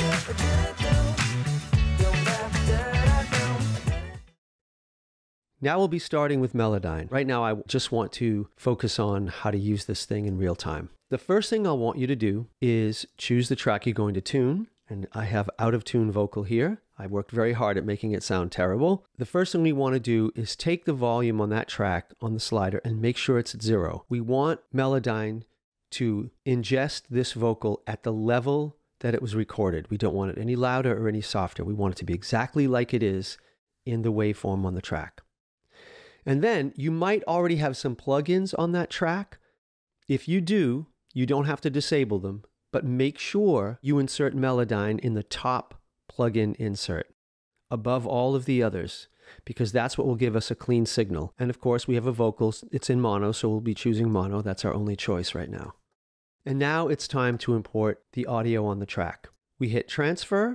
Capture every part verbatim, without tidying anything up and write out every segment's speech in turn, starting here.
Now we'll be starting with Melodyne. Right now I just want to focus on how to use this thing in real time. The first thing I'll want you to do is choose the track you're going to tune. And I have out of tune vocal here. I worked very hard at making it sound terrible. The first thing we want to do is take the volume on that track on the slider and make sure it's at zero. We want Melodyne to ingest this vocal at the level that it was recorded. We don't want it any louder or any softer. We want it to be exactly like it is in the waveform on the track. And then you might already have some plugins on that track. If you do, you don't have to disable them, but make sure you insert Melodyne in the top plugin insert above all of the others, because that's what will give us a clean signal. And of course, we have a vocal, it's in mono, so we'll be choosing mono. That's our only choice right now. And now it's time to import the audio on the track. We hit transfer,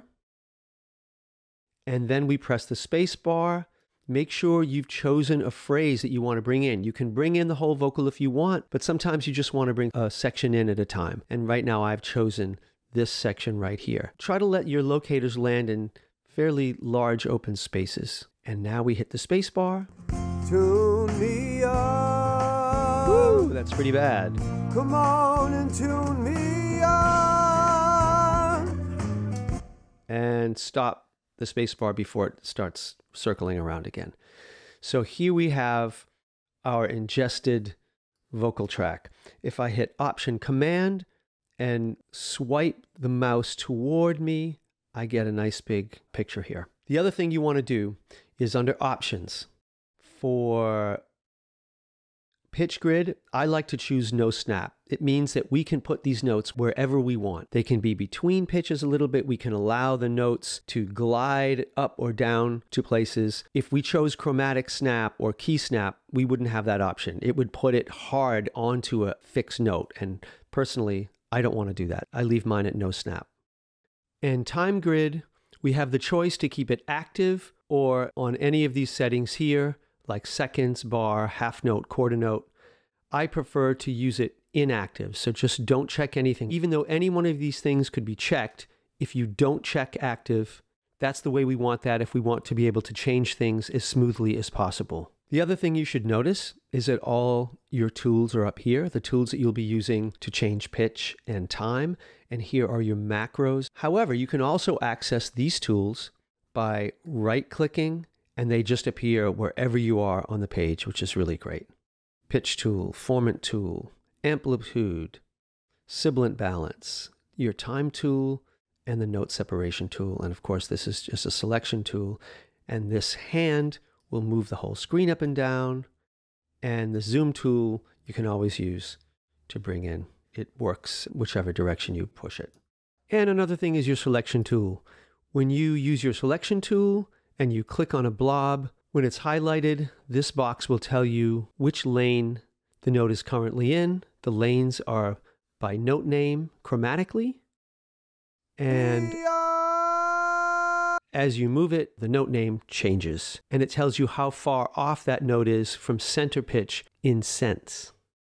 and then we press the space bar. Make sure you've chosen a phrase that you want to bring in. You can bring in the whole vocal if you want, but sometimes you just want to bring a section in at a time. And right now I've chosen this section right here. Try to let your locators land in fairly large open spaces. And now we hit the space bar. Tune me up. Woo, that's pretty bad. Come on and tune me up. And stop the space bar before it starts circling around again. So here we have our ingested vocal track. If I hit Option Command and swipe the mouse toward me, I get a nice big picture here. The other thing you want to do is under Options. For pitch grid, I like to choose no snap. It means that we can put these notes wherever we want. They can be between pitches a little bit. We can allow the notes to glide up or down to places. If we chose chromatic snap or key snap, we wouldn't have that option. It would put it hard onto a fixed note. And personally, I don't want to do that. I leave mine at no snap. And time grid, we have the choice to keep it active or on any of these settings here, like seconds, bar, half note, quarter note. I prefer to use it inactive, so just don't check anything. Even though any one of these things could be checked, if you don't check active, that's the way we want that if we want to be able to change things as smoothly as possible. The other thing you should notice is that all your tools are up here, the tools that you'll be using to change pitch and time, and here are your macros. However, you can also access these tools by right-clicking, and they just appear wherever you are on the page, which is really great. Pitch tool, formant tool, amplitude, sibilant balance, your time tool, and the note separation tool. And of course, this is just a selection tool. And this hand will move the whole screen up and down. And the zoom tool you can always use to bring in. It works whichever direction you push it. And another thing is your selection tool. When you use your selection tool, and you click on a blob, when it's highlighted, this box will tell you which lane the note is currently in. The lanes are by note name chromatically. And as you move it, the note name changes. And it tells you how far off that note is from center pitch in cents.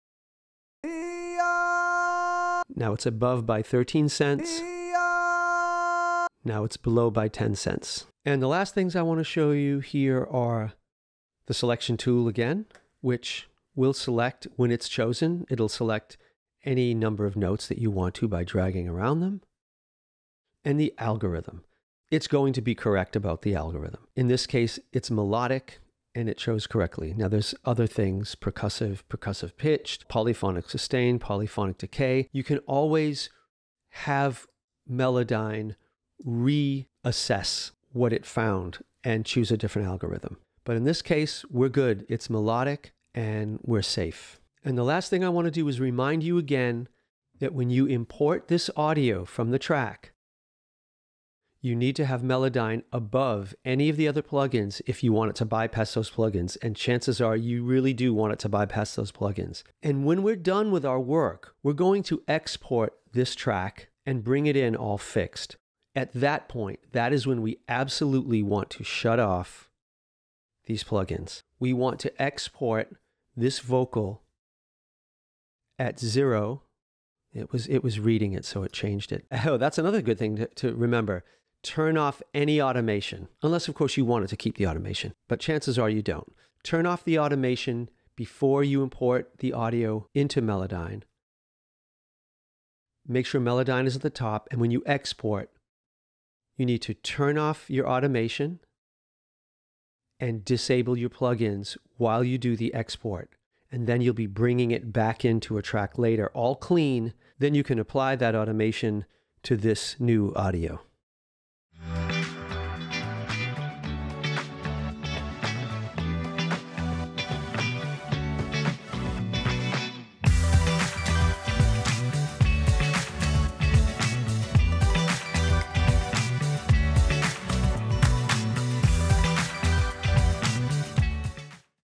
Now it's above by thirteen cents. Now it's below by ten cents. And the last things I want to show you here are the selection tool again, which will select when it's chosen. It'll select any number of notes that you want to by dragging around them. And the algorithm. It's going to be correct about the algorithm. In this case, it's melodic and it chose correctly. Now there's other things, percussive, percussive pitched, polyphonic sustain, polyphonic decay. You can always have Melodyne reassess what it found and choose a different algorithm. But in this case, we're good. It's melodic and we're safe. And the last thing I want to do is remind you again that when you import this audio from the track, you need to have Melodyne above any of the other plugins if you want it to bypass those plugins. And chances are you really do want it to bypass those plugins. And when we're done with our work, we're going to export this track and bring it in all fixed. At that point, that is when we absolutely want to shut off these plugins. We want to export this vocal at zero. It was, it was reading it, so it changed it. Oh, that's another good thing to, to remember. Turn off any automation, unless, of course, you wanted to keep the automation. But chances are you don't. Turn off the automation before you import the audio into Melodyne. Make sure Melodyne is at the top, and when you export, you need to turn off your automation and disable your plugins while you do the export. And then you'll be bringing it back into a track later, all clean. Then you can apply that automation to this new audio.